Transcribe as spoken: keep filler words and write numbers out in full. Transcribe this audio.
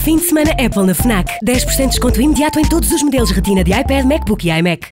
Fim de semana Apple na Fnac. dez por cento de desconto imediato em todos os modelos Retina de iPad, MacBook e iMac.